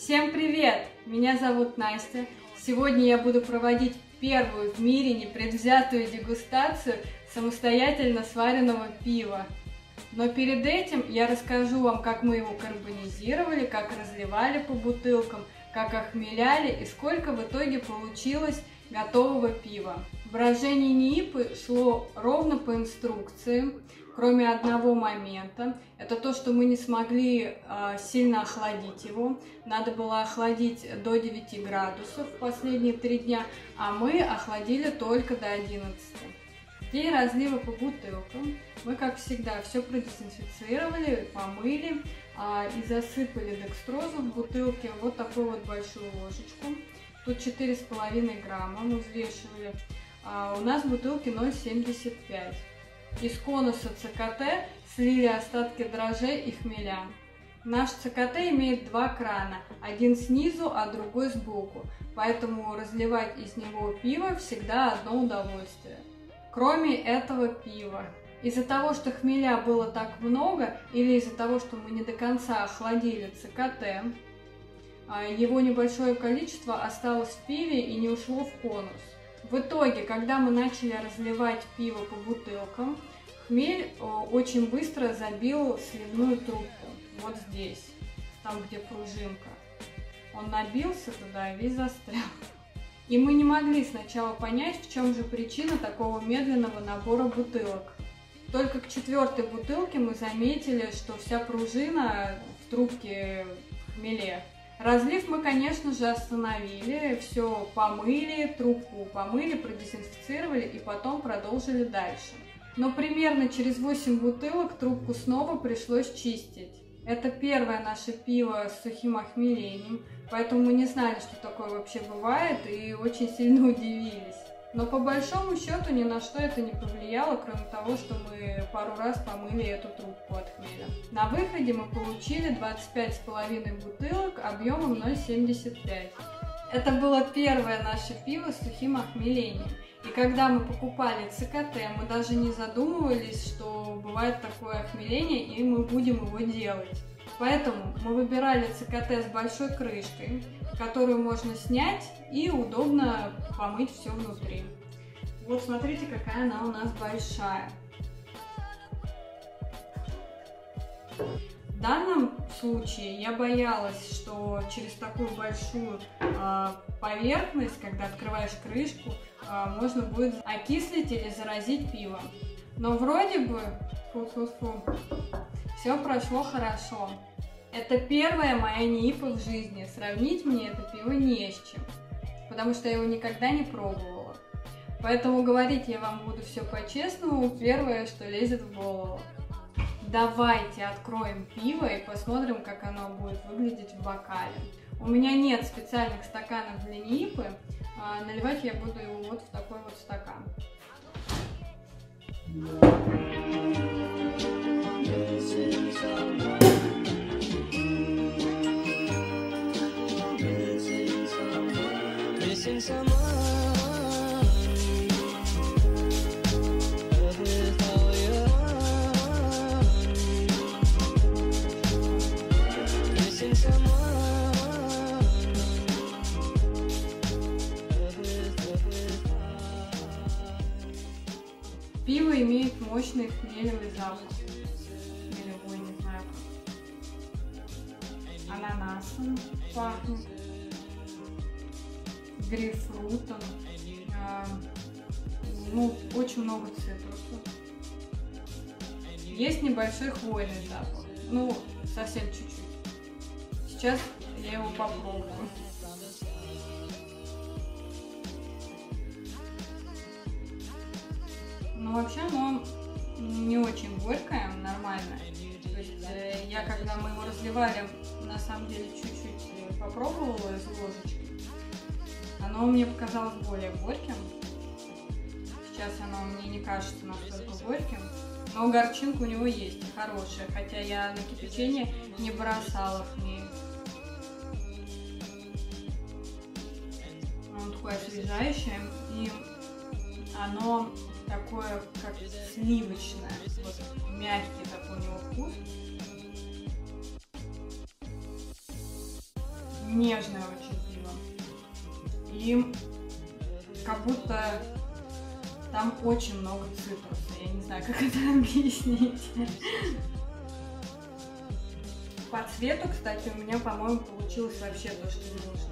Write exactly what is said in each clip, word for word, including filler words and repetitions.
Всем привет! Меня зовут Настя. Сегодня я буду проводить первую в мире непредвзятую дегустацию самостоятельно сваренного пива. Но перед этим я расскажу вам, как мы его карбонизировали, как разливали по бутылкам, как охмеляли и сколько в итоге получилось готового пива. Брожение НИИПы шло ровно по инструкции, кроме одного момента. Это то, что мы не смогли э, сильно охладить его. Надо было охладить до девяти градусов в последние три дня, а мы охладили только до одиннадцати. День разлива по бутылкам. Мы, как всегда, все продезинфицировали, помыли э, и засыпали декстрозу в бутылке вот такую вот большую ложечку. Тут четыре с половиной грамма мы взвешивали. А у нас в бутылке ноль семьдесят пять. Из конуса ЦКТ слили остатки дрожжей и хмеля. Наш ЦКТ имеет два крана, один снизу, а другой сбоку, поэтому разливать из него пиво всегда одно удовольствие. Кроме этого пива, из-за того, что хмеля было так много, или из-за того, что мы не до конца охладили ЦКТ, его небольшое количество осталось в пиве и не ушло в конус. В итоге, когда мы начали разливать пиво по бутылкам, хмель очень быстро забил сливную трубку, вот здесь, там где пружинка. Он набился туда и весь застрял. И мы не могли сначала понять, в чем же причина такого медленного набора бутылок. Только к четвертой бутылке мы заметили, что вся пружина в трубке в хмеле. Разлив мы, конечно же, остановили, все помыли, трубку помыли, продезинфицировали и потом продолжили дальше. Но примерно через восемь бутылок трубку снова пришлось чистить. Это первое наше пиво с сухим охмелением, поэтому мы не знали, что такое вообще бывает, и очень сильно удивились. Но по большому счету ни на что это не повлияло, кроме того, что мы пару раз помыли эту трубку от хмеля. На выходе мы получили двадцать пять с половиной бутылок объемом ноль семьдесят пять. Это было первое наше пиво с сухим охмелением. И когда мы покупали ЦКТ, мы даже не задумывались, что бывает такое охмеление, и мы будем его делать. Поэтому мы выбирали ЦКТ с большой крышкой, которую можно снять и удобно помыть все внутри. Вот смотрите, какая она у нас большая. В данном случае я боялась, что через такую большую э, поверхность, когда открываешь крышку, э, можно будет окислить или заразить пиво. Но вроде бы фу-фу-фу, все прошло хорошо. Это первая моя НИИПа в жизни. Сравнить мне это пиво не с чем, потому что я его никогда не пробовала. Поэтому говорить я вам буду все по-честному, первое, что лезет в голову. Давайте откроем пиво и посмотрим, как оно будет выглядеть в бокале. У меня нет специальных стаканов для НИИПы, а наливать я буду его вот в такой вот стакан. Пиво имеет мощный хмелевый запах. Хмелевой, не знаю как. Ананасом пахнет. Грейпфрутом. Э, ну, очень много цитруса. Есть небольшой хвойный запах. Ну, совсем чуть-чуть. Сейчас я его попробую. Ну, вообще, оно не очень горькое, нормально. То есть, э, я, когда мы его разливали, на самом деле, чуть-чуть попробовала из ложечки. Оно мне показалось более горьким. Сейчас оно мне не кажется настолько горьким. Но горчинка у него есть, хорошая. Хотя я на кипячение не бросала хмель. Оно такое освежающее. И оно такое, как сливочное. Вот, мягкий такой у него вкус. нежное очень пиво. И как будто там очень много цитруса. Я не знаю, как это объяснить. По цвету, кстати, у меня, по-моему, получилось вообще то, что нужно.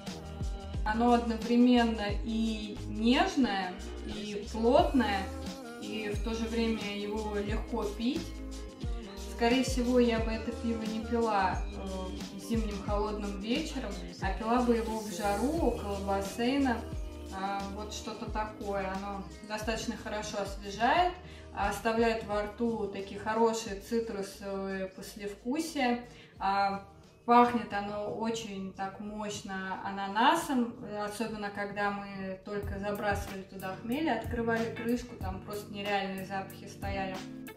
Оно одновременно и нежное, и плотное, и в то же время его легко пить. Скорее всего, я бы это пиво не пила э, зимним холодным вечером, а пила бы его в жару около бассейна. Э, вот что-то такое. Оно достаточно хорошо освежает, оставляет во рту такие хорошие цитрусовые послевкусия. Э, пахнет оно очень так мощно ананасом, особенно когда мы только забрасывали туда хмель, открывали крышку, там просто нереальные запахи стояли.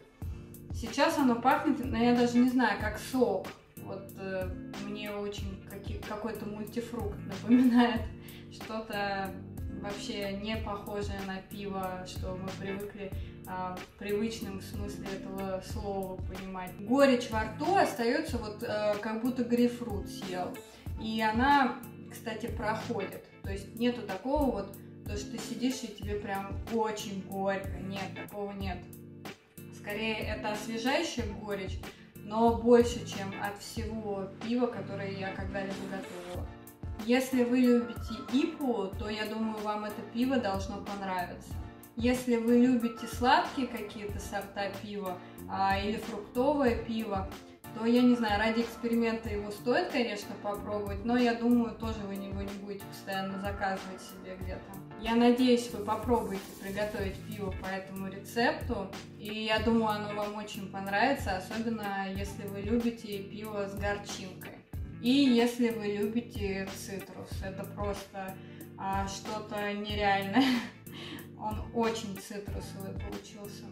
Сейчас оно пахнет, но я даже не знаю, как сок. Вот э, мне очень какой-то мультифрукт напоминает. Что-то вообще не похожее на пиво, что мы привыкли э, в привычном смысле этого слова понимать. Горечь во рту остается вот э, как будто грейпфрут съел. И она, кстати, проходит. То есть нету такого вот, то, что ты сидишь и тебе прям очень горько. Нет, такого нет. Скорее, это освежающая горечь, но больше, чем от всего пива, которое я когда-либо готовила. Если вы любите ай пи эй, то я думаю, вам это пиво должно понравиться. Если вы любите сладкие какие-то сорта пива а, или фруктовое пиво, то, я не знаю, ради эксперимента его стоит, конечно, попробовать, но я думаю, тоже вы его не будете постоянно заказывать себе где-то. Я надеюсь, вы попробуете приготовить пиво по этому рецепту, и я думаю, оно вам очень понравится, особенно если вы любите пиво с горчинкой. И если вы любите цитрус, это просто а, что-то нереальное. Он очень цитрусовый получился.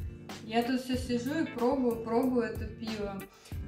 Я тут все сижу и пробую, пробую это пиво.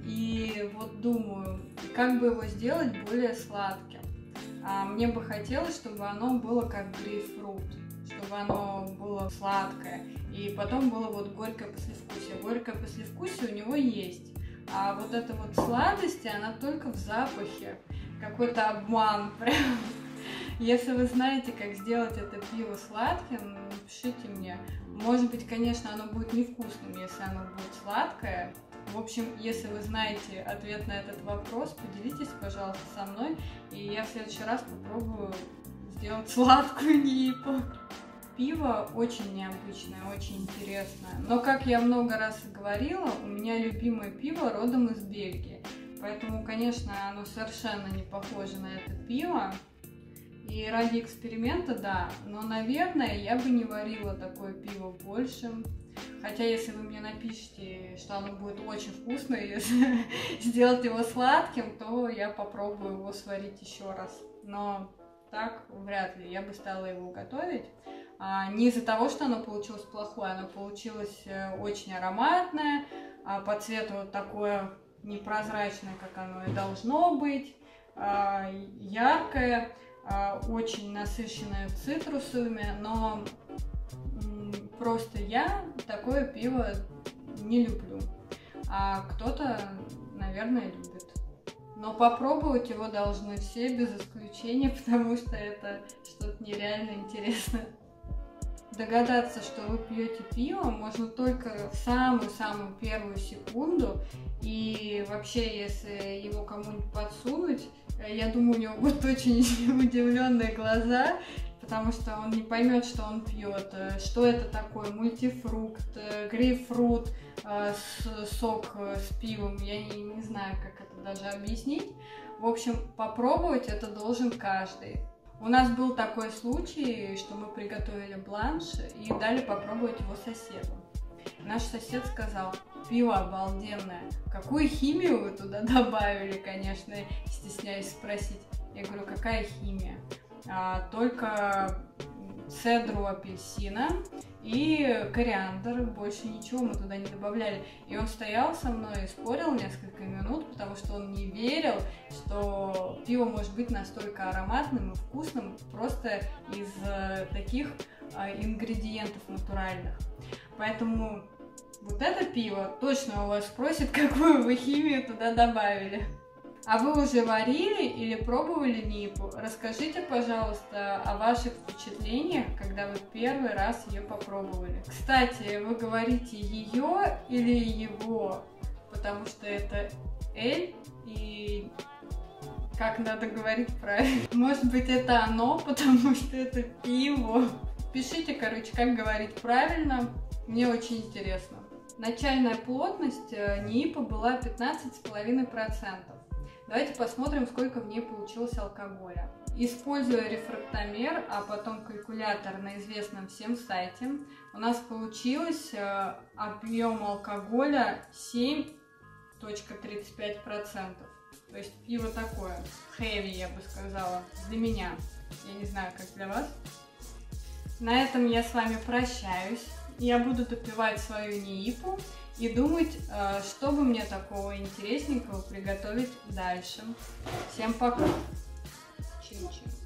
И вот думаю, как бы его сделать более сладким. А мне бы хотелось, чтобы оно было как грейпфрут, чтобы оно было сладкое. И потом было вот горькое послевкусие. Горькое послевкусие у него есть. А вот эта вот сладость, она только в запахе. Какой-то обман прям. Если вы знаете, как сделать это пиво сладким, напишите мне. Может быть, конечно, оно будет невкусным, если оно будет сладкое. В общем, если вы знаете ответ на этот вопрос, поделитесь, пожалуйста, со мной. И я в следующий раз попробую сделать сладкую нипу. Пиво очень необычное, очень интересное. Но, как я много раз говорила, у меня любимое пиво родом из Бельгии. Поэтому, конечно, оно совершенно не похоже на это пиво. И ради эксперимента, да, но, наверное, я бы не варила такое пиво больше. Хотя, если вы мне напишите, что оно будет очень вкусное, если сделать его сладким, то я попробую его сварить еще раз. Но так вряд ли. Я бы стала его готовить. А, не из-за того, что оно получилось плохое, оно получилось очень ароматное, а по цвету вот такое непрозрачное, как оно и должно быть, а, яркое. Очень насыщенная цитрусовыми, но просто я такое пиво не люблю, а кто-то, наверное, любит. Но попробовать его должны все без исключения, потому что это что-то нереально интересное. Догадаться, что вы пьете пиво, можно только в самую-самую первую секунду. И вообще, если его кому-нибудь подсунуть, я думаю, у него будут очень удивленные глаза, потому что он не поймет, что он пьет, что это такое, мультифрукт, грейпфрут, сок с пивом, я не, не знаю, как это даже объяснить. В общем, попробовать это должен каждый. У нас был такой случай, что мы приготовили бланш и дали попробовать его соседу. Наш сосед сказал: пиво обалденное. Какую химию вы туда добавили, конечно, стесняюсь спросить. Я говорю, какая химия? А, только цедру апельсина и кориандр, больше ничего мы туда не добавляли. И он стоял со мной и спорил несколько минут, потому что он не верил, что пиво может быть настолько ароматным и вкусным просто из таких ингредиентов натуральных. Поэтому вот это пиво точно у вас спросит, какую вы химию туда добавили. А вы уже варили или пробовали нипу? Расскажите, пожалуйста, о ваших впечатлениях, когда вы первый раз ее попробовали. Кстати, вы говорите ее или его, потому что это эль, и как надо говорить правильно. Может быть, это оно, потому что это пиво. Пишите, короче, как говорить правильно, мне очень интересно. Начальная плотность нипа была пятнадцать с половиной процентов. Давайте посмотрим, сколько в ней получилось алкоголя. Используя рефрактомер, а потом калькулятор на известном всем сайте, у нас получилось объем алкоголя семь целых тридцать пять сотых процента. То есть пиво такое, heavy, я бы сказала, для меня. Я не знаю, как для вас. На этом я с вами прощаюсь. Я буду допивать свою нипу и думать, что бы мне такого интересненького приготовить дальше. Всем пока! Чин-чин.